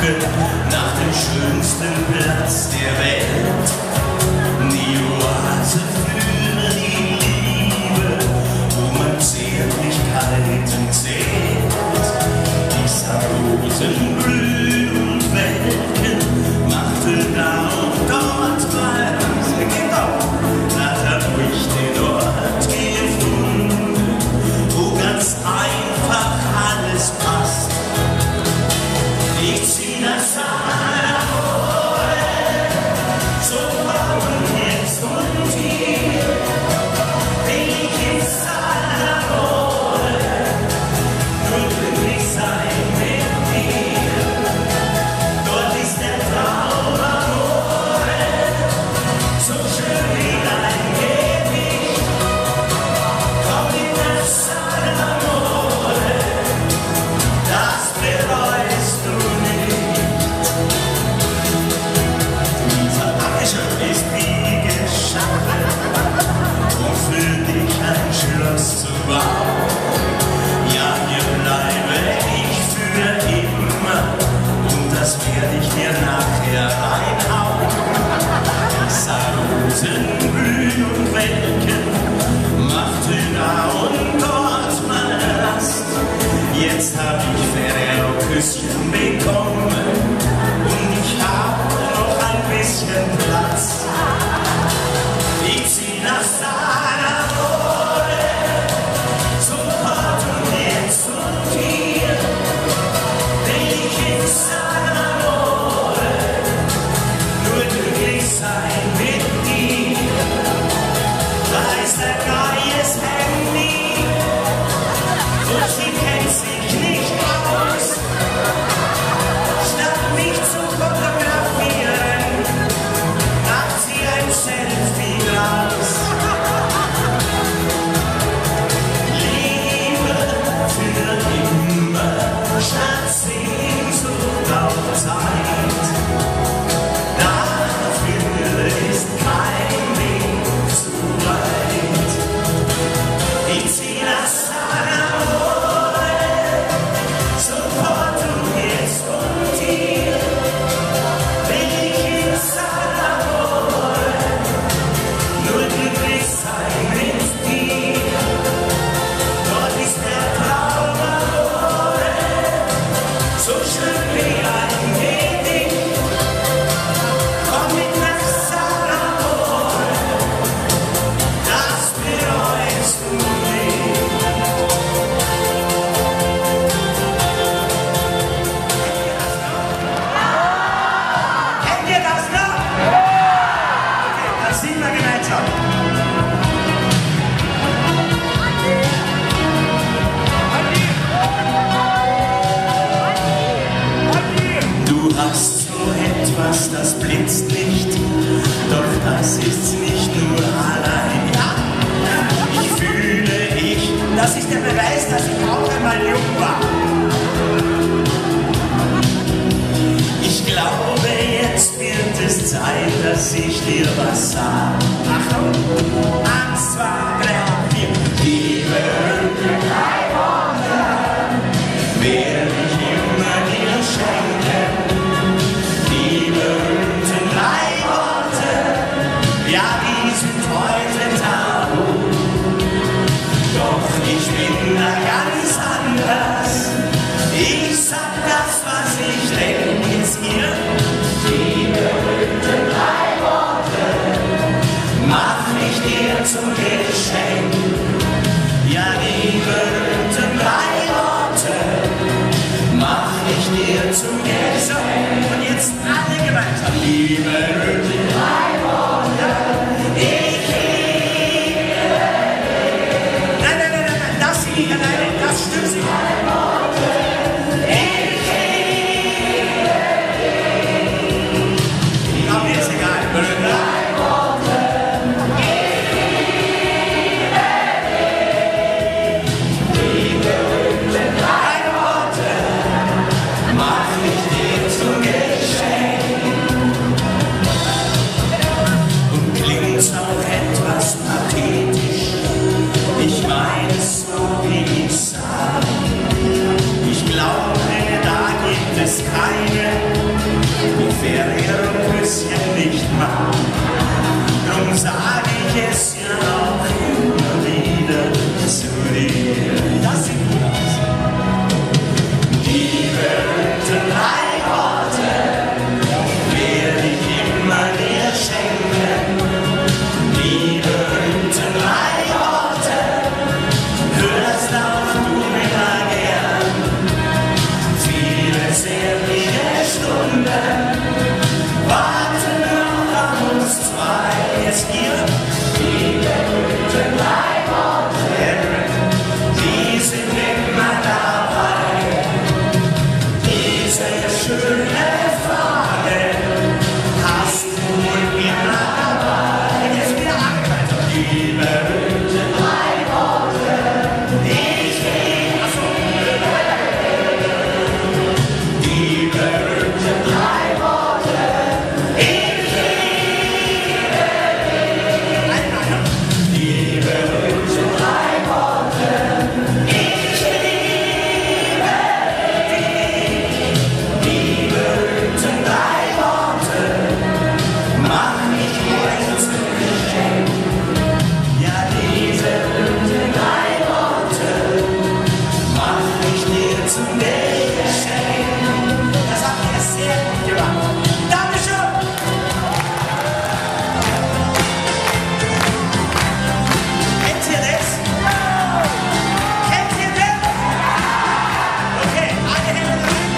Suche nach dem schönsten Platz der Welt. Die Oase für die Liebe, wo man Zärtlichkeiten zählt. Die Rosen blühen und welken, machte da und dort mal Reise. Das hab ich den Ort gefunden, wo ganz einfach alles passt. Ich zieh nach Sanamore, so bauen jetzt und hier, bin ich in Sanamore, nur glücklich sein mit dir. Dort ist der Traum Amore, so schön wie dein Gesicht. Komm in nach Sanamore, das bereust du nicht. Dieser Dankeschön ist wie geschaffen, um für dich ein Schloss zu bauen. Ja, hier bleibe ich für immer und das werde ich dir nachher reinhauen. Die Rosen blühen und welken, machte da und dort meine Rast. Jetzt hab ich Ferrero-Küsschen bekommen und ich hab noch ein bisschen Platz. Ich zieh nach Sanamore, so hart und jetzt und hier, bin ich in Sanamore, nur glücklich sein mit dir. Da ist der Geies Handy, und sie kennt sich nicht aus. Statt mich zu fotografieren, macht sie ein Selfie draus. Liebe für immer, statt Sehnsucht auf Zeit. Dafür ist kein Weg zu weit. Ich zieh nach Sanamore, sofort und jetzt und hier, bin ich in Sanamore, nur glücklich sein mit dir. Dort ist der Traum Amore, so schön wie ein Gedicht. Komm mit nach Sanamore, das bereust du nicht. Kennt ihr das noch? Okay, das singen wir gemeinsam. Du hast so etwas, das blitzt nicht, doch das ist's nicht nur allein. Ja, ich fühle das ist der Beweis, dass ich auch einmal jung war. Ich glaube, jetzt wird es Zeit, dass ich dir was sag. Achtung, 1, 2, 3, 4. Liebe und drei Worte werde ich immer dir schenken. Liebe und drei Worte, ja, die sind heute tabu. Doch ich bin da ganz anders. Ich sag das, was ich denk, jetzt hier. Die berühmten drei Worte mach ich dir zum Geschenk. Ja, die berühmten drei Worte mach ich dir zum Geschenk. Und jetzt alle gemeinsam. Die berühmten drei Worte, ich liebe dich. Nein, nein, nein, nein, das liegt alleine, das stimmt sich. schöne Frage hast du immer dabei. Und jetzt wieder angreifen. Die berühmten 3 Worte. Ich liebe. Achso. Die berühmten 3 Worte. Ich liebe dich. Die berühmten 3 Worte. Ich liebe dich. Die berühmten 3 Worte. Mach mich heute zum Geschenk. Ja, diese berühmten 3 Worte. Mach mich dir zum Geschenk. Das habt ihr sehr gut gemacht. Dankeschön. Kennt ihr das? Kennt ihr das? Okay, alle Hände rein.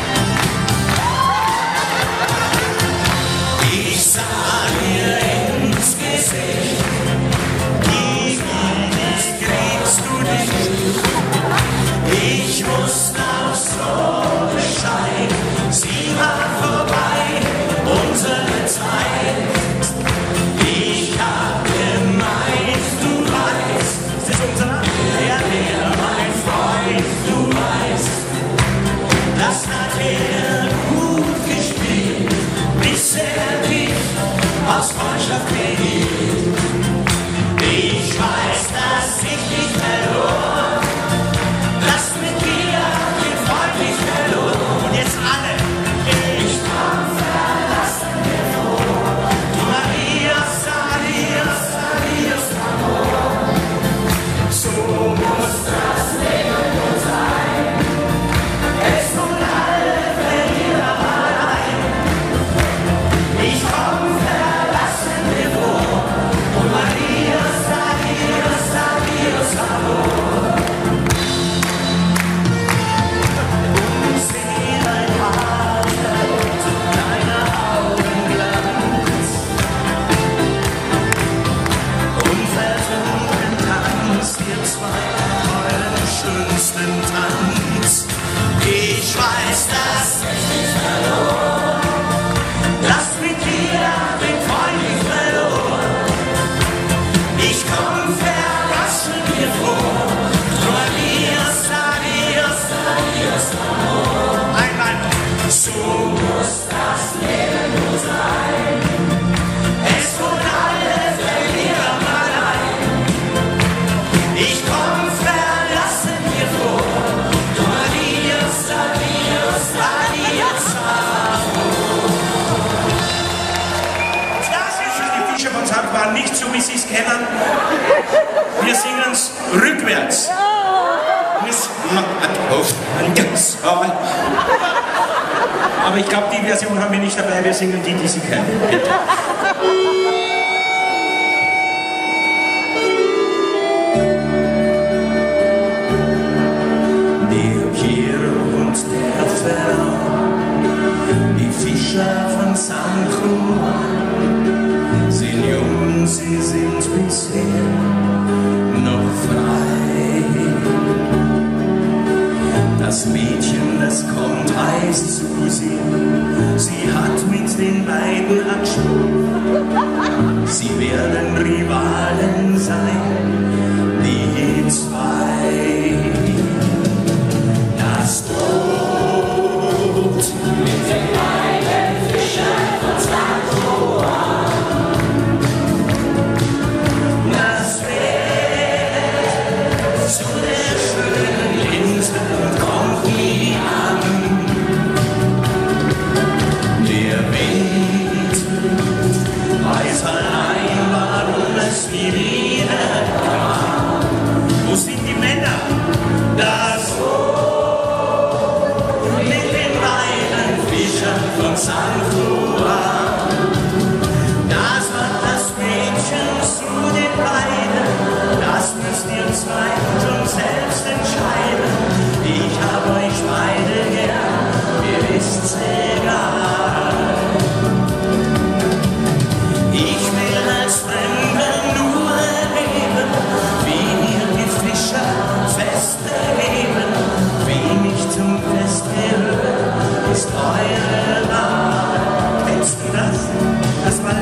Ich sah dir ins Gesicht, wie kriegst du dich? Ich wusste auch so Bescheid, sie war vorbei, unsere Zeit. Ich hab gemeint, du weißt, ist das unser? Ja, mein Freund, du weißt, das hat er gut gespielt, bis er dich aus Freundschaft behielt. Ich weiß, dass ich dich verlor, dass mit dir den Freund nicht verlor. Und jetzt alle. Ich kam verlassen mir vor. Marias, adios, adios, amor. So muss das Leben wohl sein. Es tun alle Verlierer allein. Ich komm verlassen mir vor. Und Marias, adios, adios, amor. Und seh dein Haar und deine Augen Glanz. Unversuchten Tanz, ihr zwei, euren schönsten Tanz. Ich weiß, dass ich dich verlor, dass mit dir den Freund ich verlor. Ich komm verlassen mir vor, nur adios, adios, adios, amor. Einmal, so muss das Leben nur sein. Es tun alle Verlierer allein. Ich komm verlassen mir vor, nur adios, adios, adios, amor. Das ist die Fischer von St. Waren nicht so, wie Sie es kennen. Wir singen es rückwärts. Aber ich glaube, die Version haben wir nicht dabei. Wir singen die, die Sie kennen. Bitte. Der Piero und der Ferrand, die Fischer von St. Juan, sind jung, sie sind bisher noch frei. Das Mädchen, das kommt, heißt Susi, sie hat mit den beiden Anspruch, sie werden Rivalen sein, die zwei. Das Boot mit den beiden Fischern von St. Juan, das Pferd zu der schönen Insel kommt nie an. Der Wind weiß allein, warum es nie wieder kam. Wo sind die Männer? Das Boot mit den beiden Fischern von St. Juan. Das war das Mädchen zu den beiden. Das müsst ihr zwei schon selbst entscheiden. Ich hab euch beide gern, ihr wisst's egal. Ich will als Fremder nur erleben, wie ihr die Fischer Feste geben, wie mich zum Fest gehört, ist Säure nah. Kennst du das? Das war